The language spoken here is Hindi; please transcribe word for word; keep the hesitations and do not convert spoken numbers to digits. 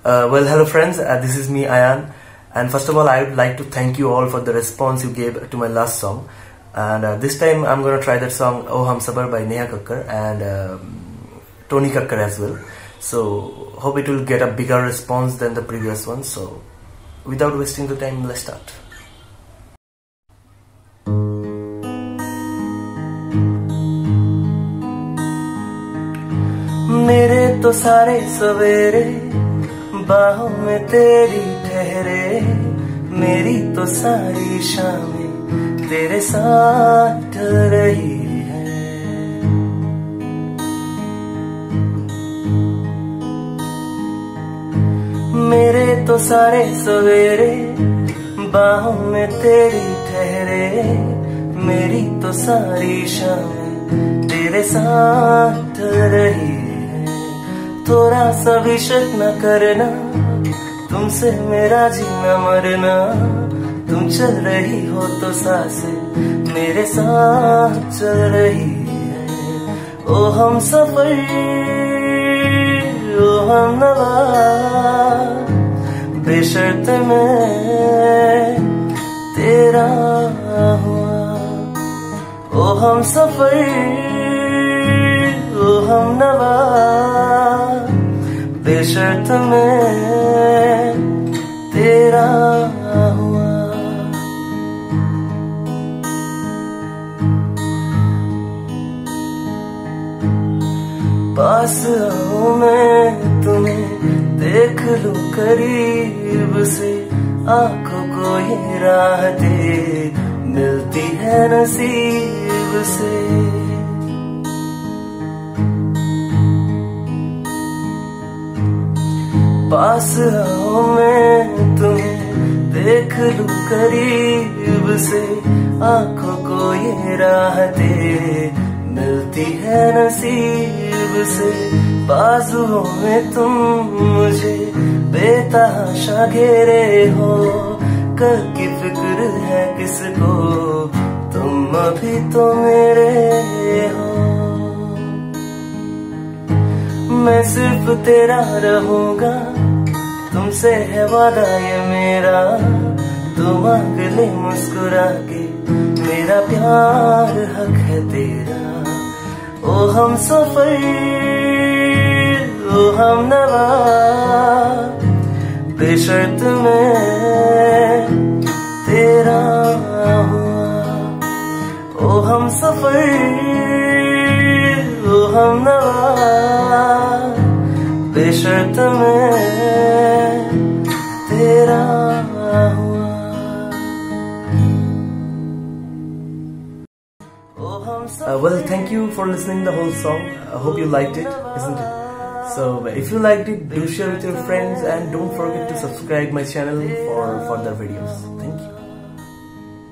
Uh, well, hello friends, uh, this is me, Ayan, and first of all I would like to thank you all for the response you gave to my last song. And uh, this time I'm gonna try that song Oh Humsafar by Neha Kakkar and um, Tony Kakkar as well. So hope it will get a bigger response than the previous one. So without wasting the time, let's start. मेरे तो सारे सवेरे बाहों में तेरी ठहरे, मेरी तो सारी शामें तेरे साथ ढल रही है। मेरे तो सारे सवेरे बाहों में तेरी ठहरे, मेरी तो सारी शामें तेरे साथ ढल रही है। थोड़ा सा भी शक न करना, तुमसे मेरा जीना मरना, तुम चल रही हो तो सांसें मेरे साथ चल रही है। ओ हम सफर, ओ हम नवा, बेशर्त मैं तेरा हुआ। ओ हम सफर, ओ हम नवा, बेशर्त मैं तेरा हुआ। पास आऊं मैं तुम्हें देख लूं करीब से, आंखों को ये राहतें मिलती है नसीब से। पास आओ मैं तुम्हें देख लूं करीब से, आंखों को ये राहतें मिलती है नसीब से। बाजुओं में तुम मुझे बेतहाशा घेरे हो, कल की फिक्र है किसको, तुम अभी तो मेरे हो। मैं सिर्फ तेरा रहूंगा, तुमसे है वादा ये मेरा, तू मांग ले मुस्कुरा के, मेरा प्यार हक है तेरा। ओ हम सफर, ओ हम नवा, बेशर्त मैं तेरा हुआ। ओ हम सफर, ओ हम नवा, बेशर्त मैं तेरा हुआ। Uh, well, thank you for listening the whole song. I hope you liked it, isn't it? So if you liked it, do share with your friends and don't forget to subscribe my channel for further videos. Thank you.